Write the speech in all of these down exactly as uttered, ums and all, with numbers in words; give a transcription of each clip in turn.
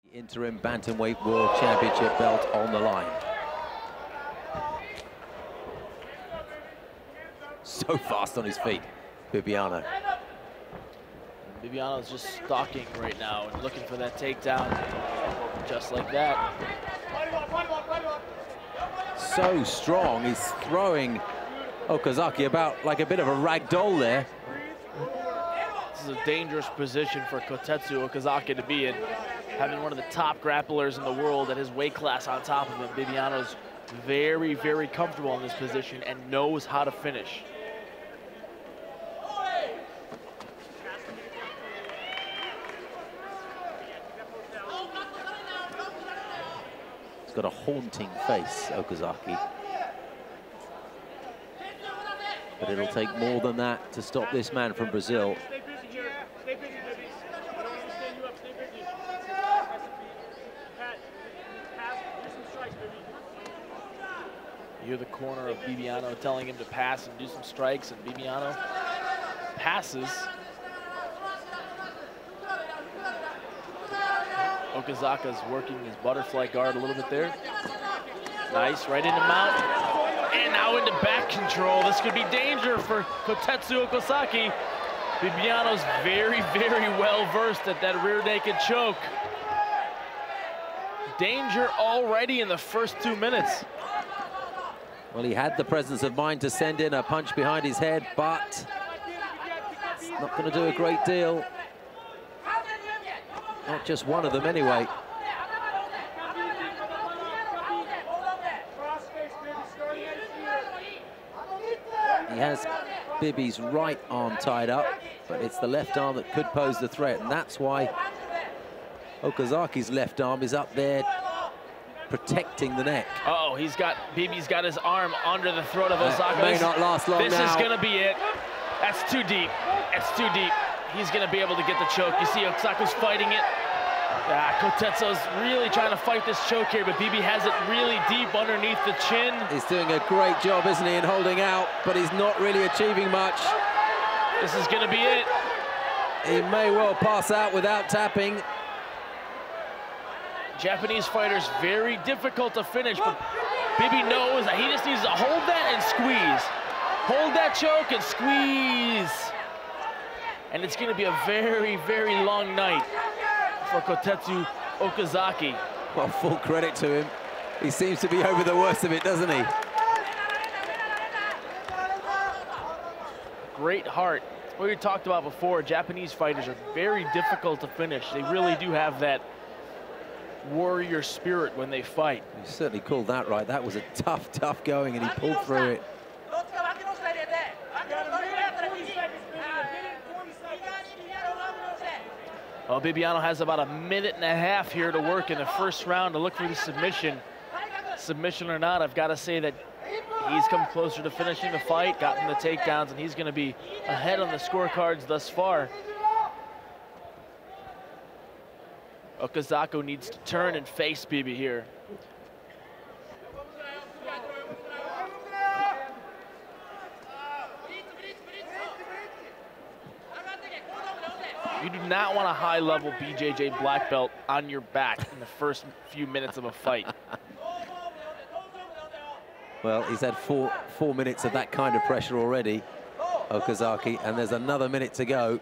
Interim bantamweight world championship belt on the line. So fast on his feet, Bibiano. Bibiano's just stalking right now and looking for that takedown, just like that. So strong, he's throwing Okazaki about like a bit of a rag doll there. This is a dangerous position for Koetsu Okazaki to be in, having one of the top grapplers in the world at his weight class on top of him. Bibiano's very, very comfortable in this position and knows how to finish. He's got a haunting face, Okazaki. But it'll take more than that to stop this man from Brazil. You hear the corner of Bibiano telling him to pass and do some strikes, and Bibiano passes. Okazaka's working his butterfly guard a little bit there. Nice, right into mount. And now into back control. This could be danger for Koetsu Okazaki. Bibiano's very, very well versed at that rear naked choke. Danger already in the first two minutes. Well, he had the presence of mind to send in a punch behind his head, but it's not going to do a great deal. Not just one of them, anyway. He has Bibi's right arm tied up, but it's the left arm that could pose the threat, and that's why Okazaki's left arm is up there protecting the neck. Uh oh, he's got, Bibi's got his arm under the throat of Osaka. May not last long This now. is gonna be it. That's too deep. That's too deep. He's gonna be able to get the choke. You see Osaku's fighting it. Ah, Koetsu's really trying to fight this choke here, but Bibi has it really deep underneath the chin. He's doing a great job, isn't he, in holding out, but he's not really achieving much. This is gonna be it. He may well pass out without tapping. Japanese fighters, very difficult to finish, but Bibi knows that he just needs to hold that and squeeze. Hold that choke and squeeze. And it's gonna be a very, very long night for Koetsu Okazaki. Well, full credit to him. He seems to be over the worst of it, doesn't he? Great heart. What we talked about before, Japanese fighters are very difficult to finish. They really do have that warrior spirit when they fight. He certainly called that right. That was a tough, tough going, and he pulled through it. Well, Bibiano has about a minute and a half here to work in the first round to look for the submission. Submission or not, I've got to say that he's come closer to finishing the fight, gotten the takedowns, and he's going to be ahead on the scorecards thus far. Okazaki needs to turn and face Bibi here. You do not want a high-level B J J black belt on your back in the first few minutes of a fight. Well, he's had four, four minutes of that kind of pressure already, Okazaki, and there's another minute to go.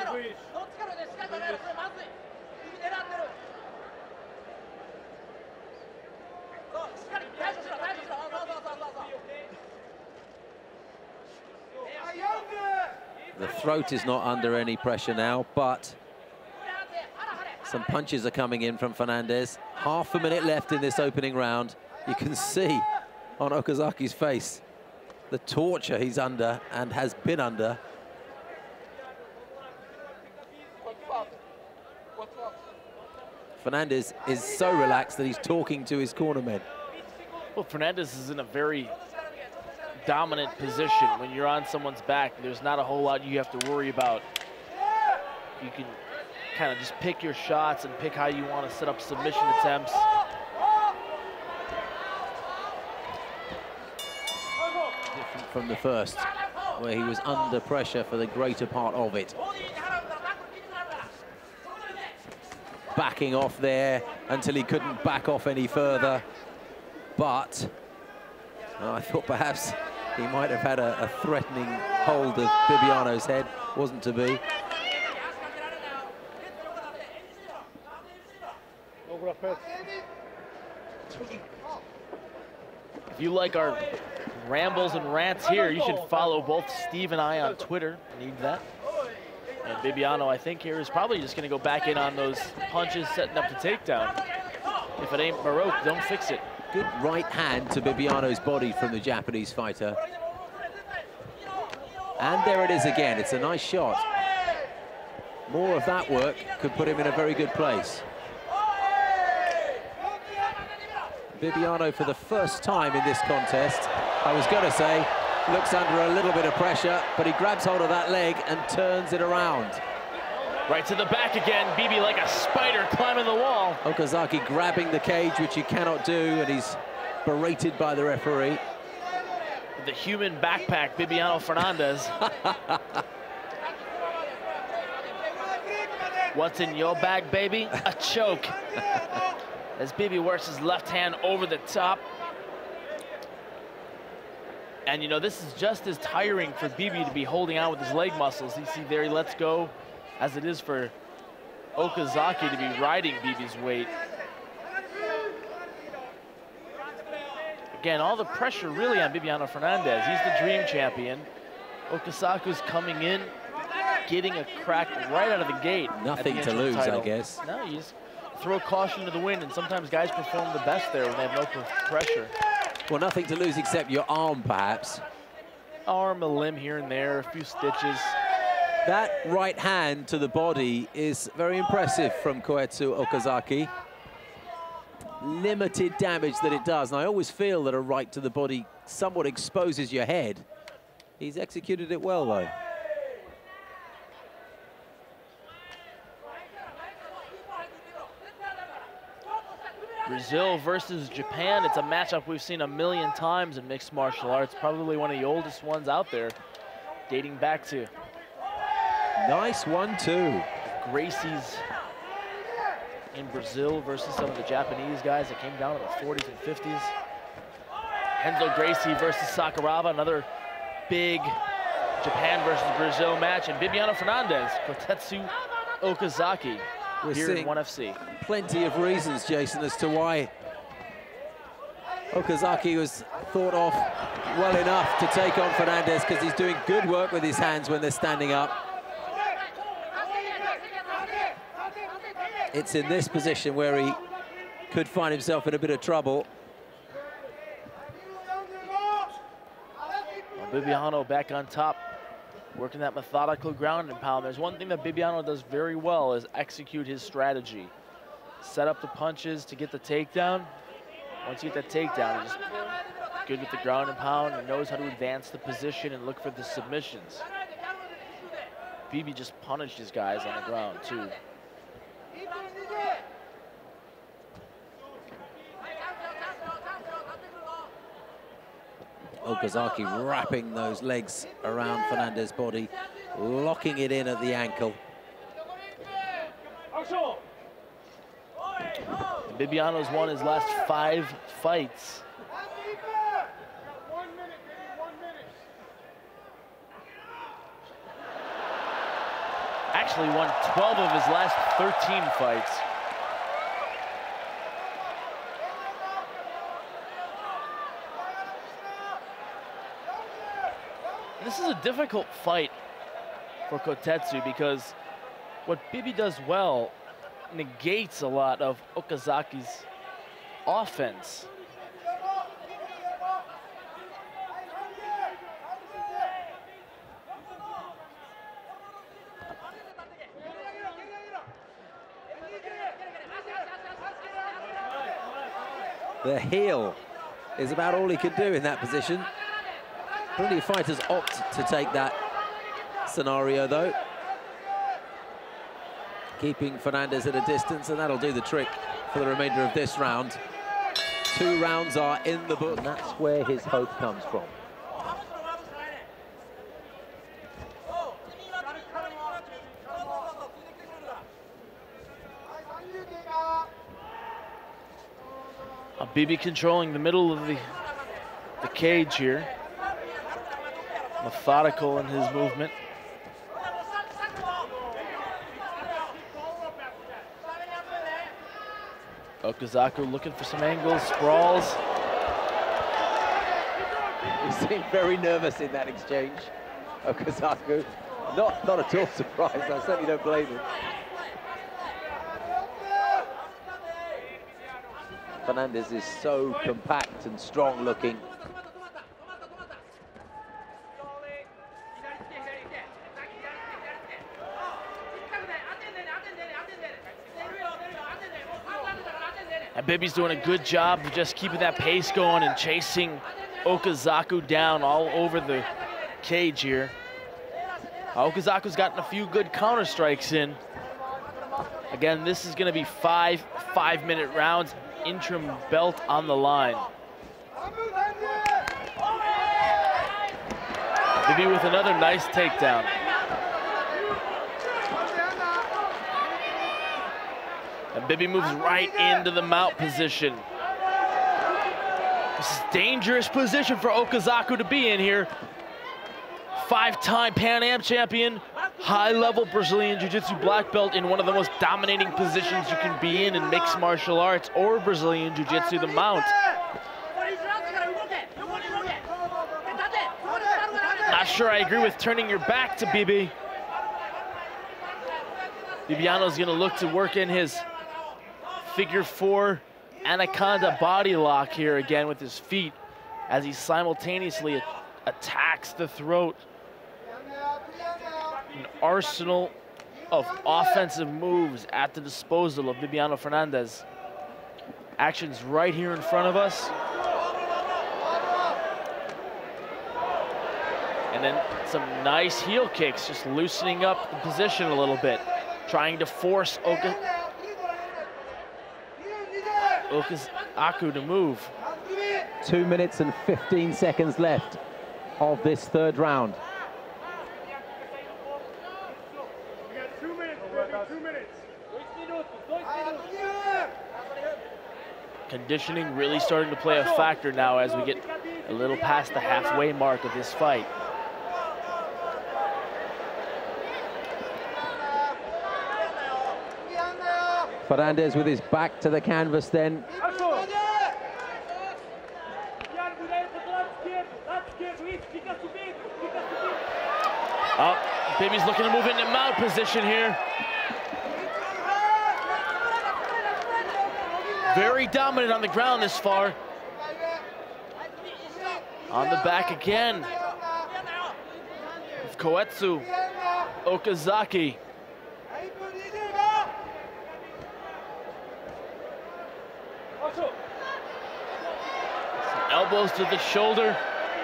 The throat is not under any pressure now, but some punches are coming in from Fernandes. Half a minute left in this opening round. You can see on Okazaki's face the torture he's under and has been under. Fernandes is so relaxed that he's talking to his cornermen. Well, Fernandes is in a very dominant position. When you're on someone's back, there's not a whole lot you have to worry about. You can kind of just pick your shots and pick how you want to set up submission attempts. Different from the first, where he was under pressure for the greater part of it. backing off there until he couldn't back off any further. But uh, I thought perhaps he might have had a, a threatening hold of Bibiano's head. Wasn't to be. If you like our rambles and rants here, you should follow both Steve and I on Twitter. Need that. And Bibiano, I think, here is probably just going to go back in on those punches, setting up the takedown. If it ain't Baroque, don't fix it. Good right hand to Bibiano's body from the Japanese fighter. And there it is again. It's a nice shot. More of that work could put him in a very good place. Bibiano, for the first time in this contest, I was going to say, looks under a little bit of pressure, but he grabs hold of that leg and turns it around. Right to the back again. Bibi like a spider climbing the wall. Okazaki grabbing the cage, which he cannot do, and he's berated by the referee. The human backpack, Bibiano Fernandes. What's in your bag, baby? A choke. As Bibi works his left hand over the top. And, you know, this is just as tiring for Bibi to be holding on with his leg muscles. You see there, he lets go, as it is for Okazaki to be riding Bibi's weight. Again, all the pressure really on Bibiano Fernandes. He's the dream champion. Okazaki's coming in, getting a crack right out of the gate. Nothing to lose, I guess. No, you just throw caution to the wind, and sometimes guys perform the best there when they have no pressure. Well, nothing to lose except your arm, perhaps. Arm, a limb here and there, a few stitches. That right hand to the body is very impressive from Koetsu Okazaki. Limited damage that it does, and I always feel that a right to the body somewhat exposes your head. He's executed it well, though. Brazil versus Japan. It's a matchup we've seen a million times in mixed martial arts. Probably one of the oldest ones out there, dating back to... Nice one, too. Gracie's in Brazil versus some of the Japanese guys that came down in the forties and fifties. Renzo Gracie versus Sakuraba, another big Japan versus Brazil match. And Bibiano Fernandes, Koetsu Okazaki. We're here seeing in one F C. Plenty of reasons, Jason, as to why Okazaki was thought of well enough to take on Fernandes, because he's doing good work with his hands when they're standing up. It's in this position where he could find himself in a bit of trouble. Well, Bibiano back on top, working that methodical ground and pound. There's one thing that Bibiano does very well is execute his strategy. Set up the punches to get the takedown. Once you get that takedown, he's good with the ground and pound and knows how to advance the position and look for the submissions. Bibi just punished his guys on the ground, too. Okazaki wrapping those legs around Fernandes' body, locking it in at the ankle. Bibiano's won his last five fights. Actually won twelve of his last thirteen fights. This is a difficult fight for Koetsu because what Bibi does well negates a lot of Okazaki's offense. The heel is about all he can do in that position. Plenty of fighters opt to take that scenario, though. Keeping Fernandes at a distance, and that'll do the trick for the remainder of this round. Two rounds are in the book, and that's where his hope comes from. Uh, Bibi controlling the middle of the, the cage here. Methodical in his movement. Okazaki looking for some angles, sprawls. He seemed very nervous in that exchange, Okazaki. Not, not at all surprised, I certainly don't blame him. Fernandes is so compact and strong looking. And Bibi's doing a good job of just keeping that pace going and chasing Okazaki down all over the cage here. Uh, Okazaki's gotten a few good counter strikes in. Again, this is going to be five five-minute rounds, interim belt on the line. Bibi with another nice takedown. And Bibi moves right into the mount position. This is a dangerous position for Okazaki to be in here. Five-time Pan Am champion, high-level Brazilian Jiu-Jitsu black belt in one of the most dominating positions you can be in in mixed martial arts or Brazilian Jiu-Jitsu, the mount. Not sure I agree with turning your back to Bibi. Bibiano's gonna look to work in his figure four anaconda body lock here again with his feet as he simultaneously attacks the throat. An arsenal of offensive moves at the disposal of Bibiano Fernandes. Action's right here in front of us. And then some nice heel kicks, just loosening up the position a little bit, trying to force Oka Okazaki to move. Two minutes and fifteen seconds left of this third round. Conditioning really starting to play a factor now as we get a little past the halfway mark of this fight. Fernandes with his back to the canvas then. Oh, Bibi's looking to move into mount position here. Very dominant on the ground this far. On the back again. With Koetsu Okazaki. Some elbows to the shoulder.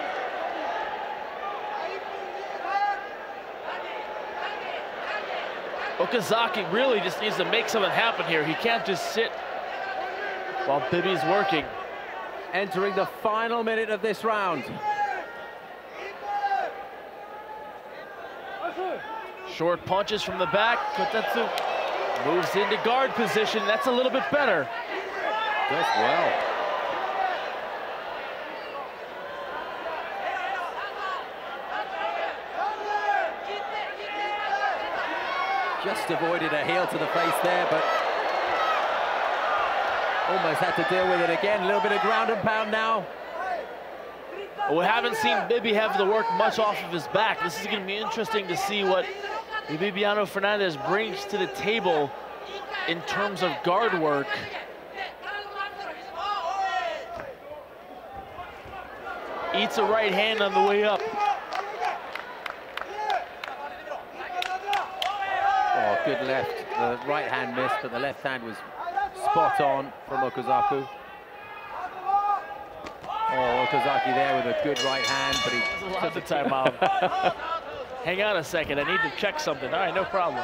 Okazaki really just needs to make something happen here. He can't just sit while Bibi's working. Entering the final minute of this round. Short punches from the back. Koetsu moves into guard position. That's a little bit better. Does well. Just avoided a heel to the face there, but almost had to deal with it again. A little bit of ground and pound now. We haven't seen Bibi have to work much off of his back. This is going to be interesting to see what Bibiano Fernandes brings to the table in terms of guard work. Eats a right hand on the way up. Oh, good left. The right hand missed, but the left hand was spot on from Okazaki. Oh, Okazaki there with a good right hand, but he took the timeout. Hang on a second, I need to check something. All right, no problem.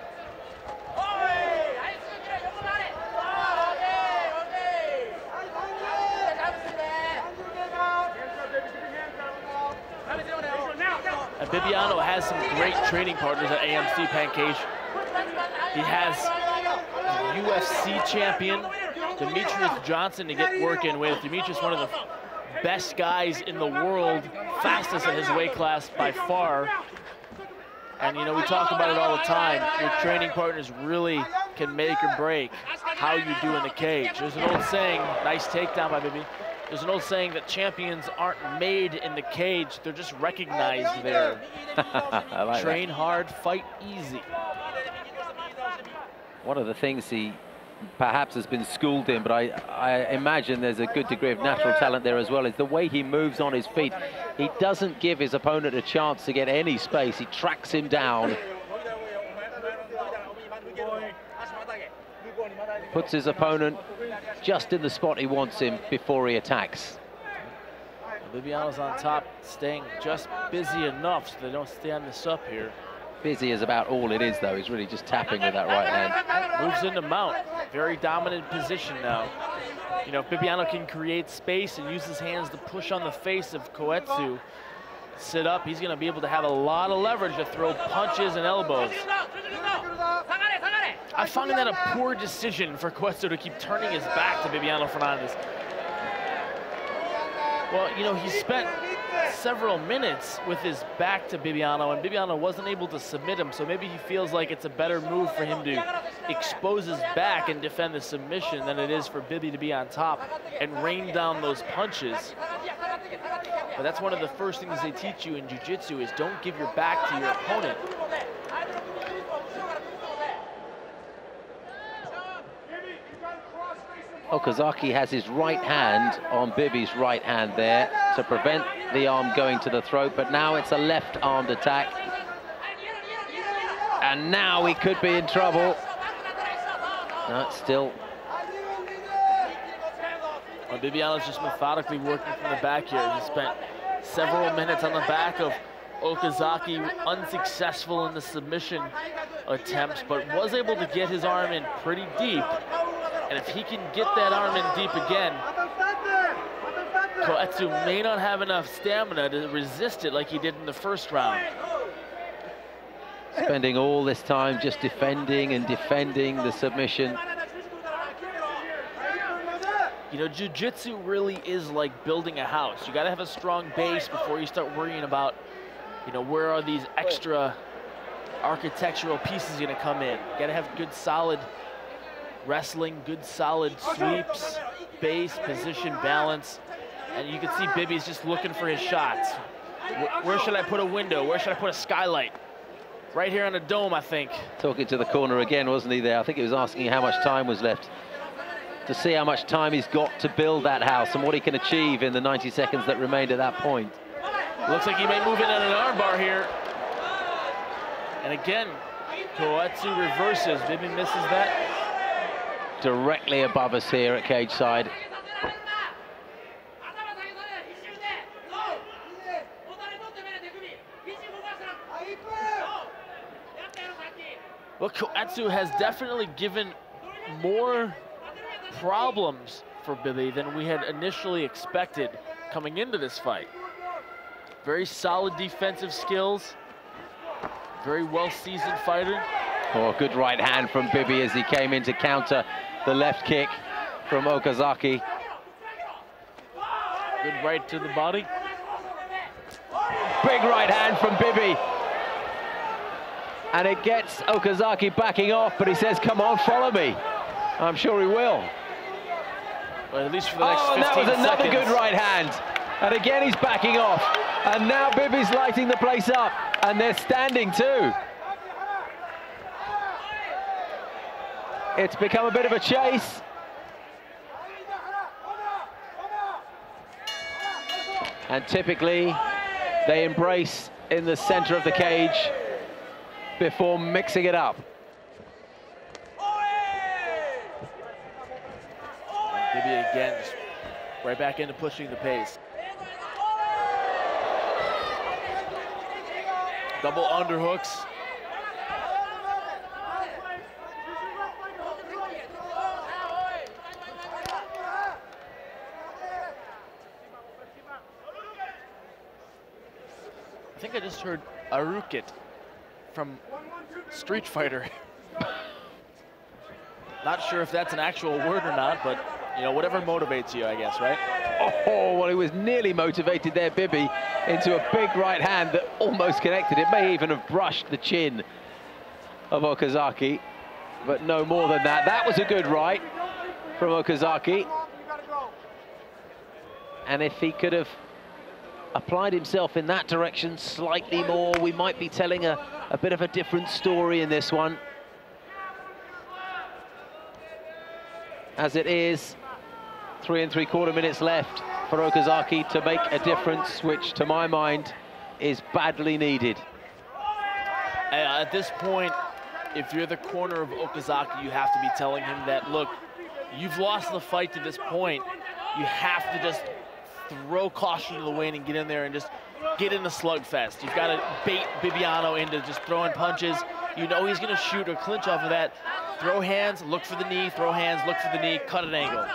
And Bibiano has some great training partners at A M C Pancake. He has a U F C champion Demetrius Johnson to get working with. Demetrius, one of the best guys in the world, fastest in his weight class by far. And you know, we talk about it all the time. Your training partners really can make or break how you do in the cage. There's an old saying, nice takedown by Bibi. There's an old saying that champions aren't made in the cage, they're just recognized there. I like Train that. hard, fight easy. One of the things he perhaps has been schooled in, but I, I imagine there's a good degree of natural talent there as well, is the way he moves on his feet. He doesn't give his opponent a chance to get any space. He tracks him down. Puts his opponent just in the spot he wants him before he attacks. Bibiano's on top, staying just busy enough so they don't stand this up here. Busy is about all it is, though. He's really just tapping with that right hand. Moves into mount. Very dominant position now. You know, if Bibiano can create space and use his hands to push on the face of Koetsu, sit up, he's going to be able to have a lot of leverage to throw punches and elbows. I find that a poor decision for Koetsu to keep turning his back to Bibiano Fernandes. Well, you know, he spent several minutes with his back to Bibiano, and Bibiano wasn't able to submit him, so maybe he feels like it's a better move for him to expose his back and defend the submission than it is for Bibi to be on top and rain down those punches. But that's one of the first things they teach you in jiu-jitsu is don't give your back to your opponent. Okazaki has his right hand on Bibi's right hand there to prevent the arm going to the throat, but now it's a left-armed attack. And now he could be in trouble. No, still. Well, Bibiano's just methodically working from the back here. He spent several minutes on the back of Okazaki, unsuccessful in the submission attempts, but was able to get his arm in pretty deep. And if he can get that arm in deep again, Koetsu may not have enough stamina to resist it like he did in the first round. Spending all this time just defending and defending the submission. You know, jiu-jitsu really is like building a house. You got to have a strong base before you start worrying about, you know, where are these extra architectural pieces going to come in. You got to have good, solid wrestling, good solid sweeps, base, position, balance. And you can see Bibi's just looking for his shots. Where, where should I put a window? Where should I put a skylight? Right here on the dome, I think. Talking to the corner again, wasn't he there? I think he was asking how much time was left. To see how much time he's got to build that house and what he can achieve in the ninety seconds that remained at that point. Looks like he may move in on an armbar here. And again, Koetsu reverses. Bibi misses that. Directly above us here at cage side. Well, Koetsu has definitely given more problems for Bibi than we had initially expected coming into this fight. Very solid defensive skills. Very well-seasoned fighter. Oh, good right hand from Bibi as he came in to counter the left kick from Okazaki. Good right to the body. Big right hand from Bibi. And it gets Okazaki backing off, but he says, come on, follow me. I'm sure he will. Well, at least for the next oh, fifteen that was another seconds. good right hand. And again, he's backing off. And now Bibi's lighting the place up. And they're standing too. It's become a bit of a chase. And typically, they embrace in the center of the cage before mixing it up. Bibi again, just right back into pushing the pace. Double underhooks. I think I just heard Arukit from Street Fighter. Not sure if that's an actual word or not, but, you know, whatever motivates you, I guess, right? Oh, well, he was nearly motivated there, Bibi, into a big right hand that almost connected. It may even have brushed the chin of Okazaki, but no more than that. That was a good right from Okazaki. And if he could have applied himself in that direction slightly more, we might be telling a, a bit of a different story in this one. As it is, three and three quarter minutes left for Okazaki to make a difference, which to my mind is badly needed. At this point, if you're the corner of Okazaki, you have to be telling him that, look, you've lost the fight to this point. You have to just throw caution to the wind and get in there and just get in the slugfest. You've got to bait Bibiano into just throwing punches. You know he's going to shoot or clinch off of that. Throw hands, look for the knee, throw hands, look for the knee, cut an angle.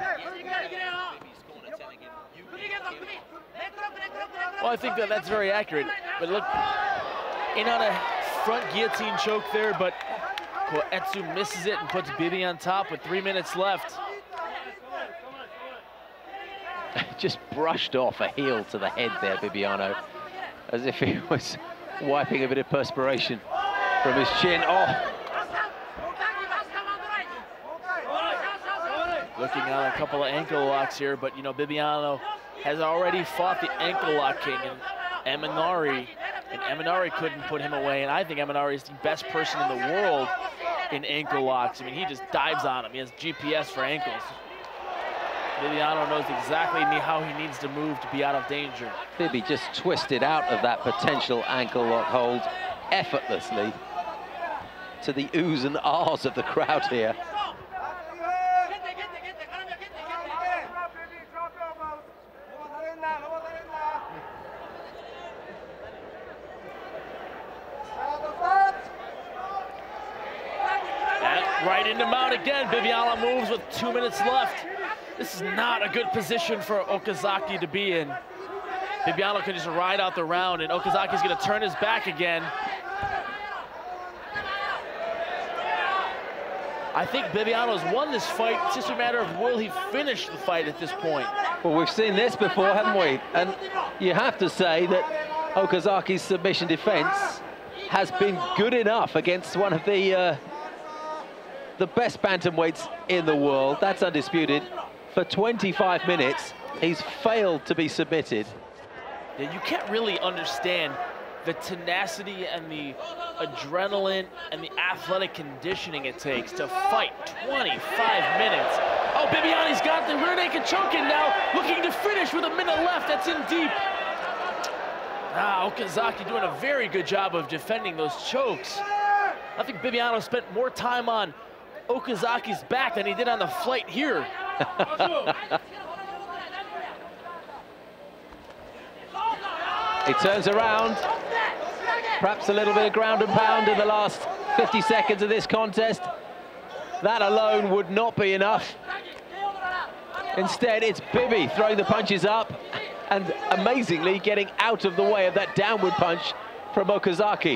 Well, I think that that's very accurate. But look, in on a front guillotine choke there, but Koetsu misses it and puts Bibi on top with three minutes left. Just brushed off a heel to the head there, Bibiano, as if he was wiping a bit of perspiration from his chin. Oh. Looking on a couple of ankle locks here, but you know, Bibiano has already fought the ankle lock king and Eminari, and Eminari couldn't put him away, and I think Eminari is the best person in the world in ankle locks. I mean, he just dives on him. He has G P S for ankles. Bibiano knows exactly how he needs to move to be out of danger. Bibi just twisted out of that potential ankle lock hold effortlessly, to the oohs and ahs of the crowd here. And right into mount again. Bibiano moves with two minutes left. This is not a good position for Okazaki to be in. Bibiano can just ride out the round, and Okazaki's going to turn his back again. I think Bibiano's won this fight. It's just a matter of will he finish the fight at this point. Well, we've seen this before, haven't we? And you have to say that Okazaki's submission defense has been good enough against one of the uh, the best bantamweights in the world. That's undisputed. For twenty-five minutes, he's failed to be submitted. Yeah, you can't really understand the tenacity and the adrenaline and the athletic conditioning it takes to fight twenty-five minutes. Oh, Bibiano's got the rear naked choke in now, looking to finish with a minute left. That's in deep. Ah, Okazaki doing a very good job of defending those chokes. I think Bibiano spent more time on Okazaki's back than he did on the flight here. He turns around. Perhaps a little bit of ground and pound in the last fifty seconds of this contest. That alone would not be enough. Instead, it's Bibi throwing the punches up and amazingly getting out of the way of that downward punch from Okazaki.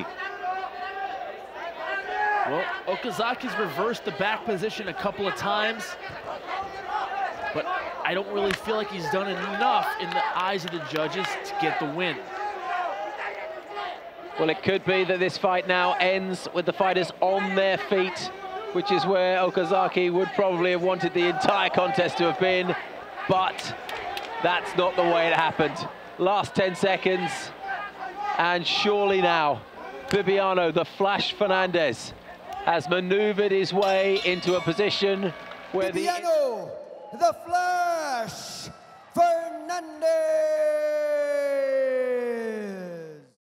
Well, Okazaki's reversed the back position a couple of times, but I don't really feel like he's done enough in the eyes of the judges to get the win. Well, it could be that this fight now ends with the fighters on their feet, which is where Okazaki would probably have wanted the entire contest to have been, but that's not the way it happened. Last ten seconds, and surely now, Bibiano, the Flash Fernandes, has maneuvered his way into a position where Bibiano, the, the Flash Fernandes!